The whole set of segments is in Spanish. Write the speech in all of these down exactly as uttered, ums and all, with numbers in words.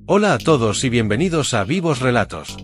Hola a todos y bienvenidos a Vivos Relatos.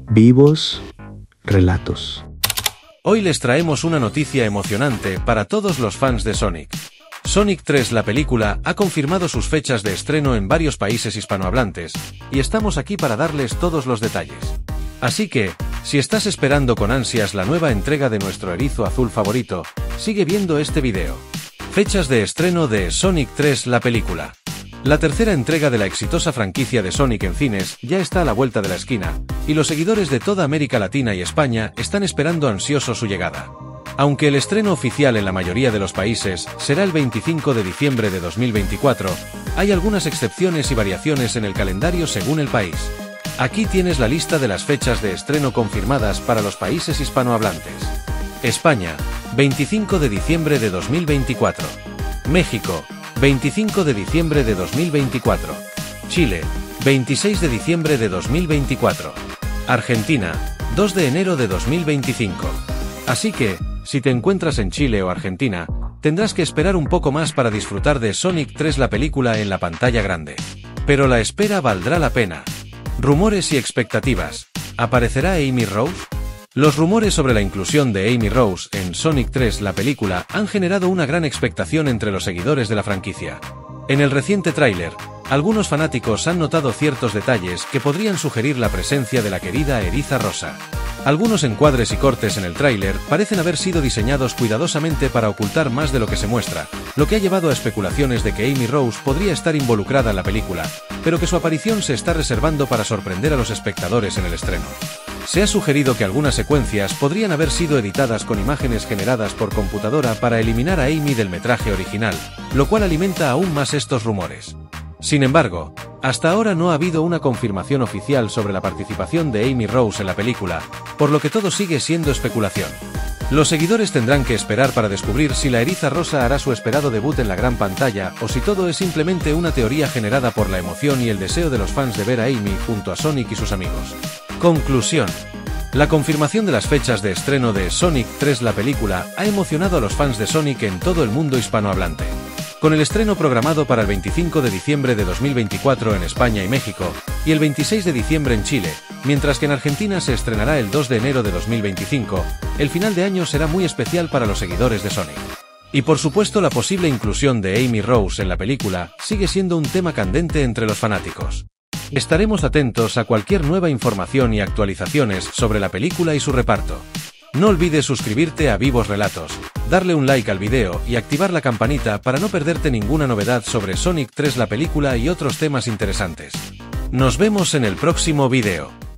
Vivos Relatos. Hoy les traemos una noticia emocionante para todos los fans de Sonic. Sonic tres, la película, ha confirmado sus fechas de estreno en varios países hispanohablantes, y estamos aquí para darles todos los detalles. Así que, si estás esperando con ansias la nueva entrega de nuestro erizo azul favorito, sigue viendo este video. Fechas de estreno de Sonic tres, la película. La tercera entrega de la exitosa franquicia de Sonic en cines ya está a la vuelta de la esquina, y los seguidores de toda América Latina y España están esperando ansiosos su llegada. Aunque el estreno oficial en la mayoría de los países será el veinticinco de diciembre de dos mil veinticuatro, hay algunas excepciones y variaciones en el calendario según el país. Aquí tienes la lista de las fechas de estreno confirmadas para los países hispanohablantes. España, veinticinco de diciembre de dos mil veinticuatro. México, veinticinco de diciembre de dos mil veinticuatro. Chile, veintiséis de diciembre de dos mil veinticuatro. Argentina, dos de enero de dos mil veinticinco. Así que, si te encuentras en Chile o Argentina, tendrás que esperar un poco más para disfrutar de Sonic tres, la película en la pantalla grande. Pero la espera valdrá la pena. Rumores y expectativas. ¿Aparecerá Amy Rose? Los rumores sobre la inclusión de Amy Rose en Sonic tres, la película, han generado una gran expectación entre los seguidores de la franquicia. En el reciente tráiler, algunos fanáticos han notado ciertos detalles que podrían sugerir la presencia de la querida Eriza Rosa. Algunos encuadres y cortes en el tráiler parecen haber sido diseñados cuidadosamente para ocultar más de lo que se muestra, lo que ha llevado a especulaciones de que Amy Rose podría estar involucrada en la película, pero que su aparición se está reservando para sorprender a los espectadores en el estreno. Se ha sugerido que algunas secuencias podrían haber sido editadas con imágenes generadas por computadora para eliminar a Amy del metraje original, lo cual alimenta aún más estos rumores. Sin embargo, hasta ahora no ha habido una confirmación oficial sobre la participación de Amy Rose en la película, por lo que todo sigue siendo especulación. Los seguidores tendrán que esperar para descubrir si la Eriza Rosa hará su esperado debut en la gran pantalla o si todo es simplemente una teoría generada por la emoción y el deseo de los fans de ver a Amy junto a Sonic y sus amigos. Conclusión. La confirmación de las fechas de estreno de Sonic tres, la película, ha emocionado a los fans de Sonic en todo el mundo hispanohablante. Con el estreno programado para el veinticinco de diciembre de dos mil veinticuatro en España y México, y el veintiséis de diciembre en Chile, mientras que en Argentina se estrenará el dos de enero de dos mil veinticinco, el final de año será muy especial para los seguidores de Sonic. Y por supuesto la posible inclusión de Amy Rose en la película sigue siendo un tema candente entre los fanáticos. Estaremos atentos a cualquier nueva información y actualizaciones sobre la película y su reparto. No olvides suscribirte a Vivos Relatos, darle un like al video y activar la campanita para no perderte ninguna novedad sobre Sonic tres, la película y otros temas interesantes. Nos vemos en el próximo video.